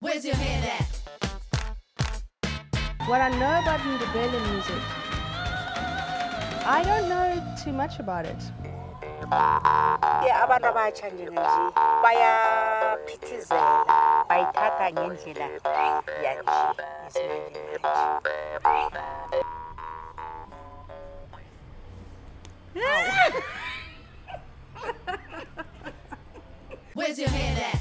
Where's your head at? What I know about Ndebele music, I don't know too much about it. Yeah, abantu abatsha njenge nje bayaphithizela bayithatha ngendlela yanje isimanje. Where's your head at?